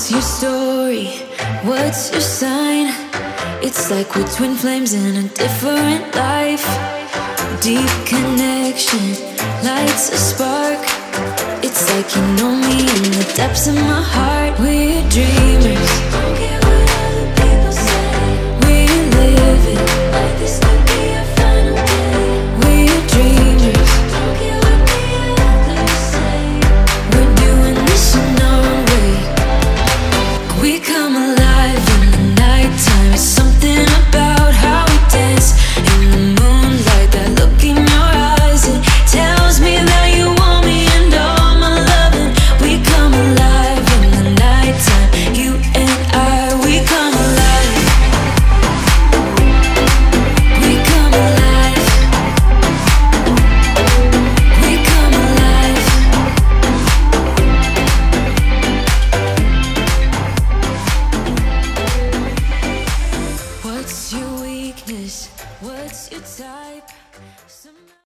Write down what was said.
What's your story? What's your sign? It's like we're twin flames in a different life. Deep connection lights a spark. It's like you know me in the depths of my heart. We're dreamers, don't care what other people say. We live it like this could be our final day. We're dreamers, don't care what the others say. We're doing this in our way. We come alive in the nighttime. It's something about how we dance in the moonlight. That look in your eyes, it tells me that you want me and all my loving. We come alive in the nighttime. You and I, we come alive. We come alive. We come alive. What's your weakness? What's your type?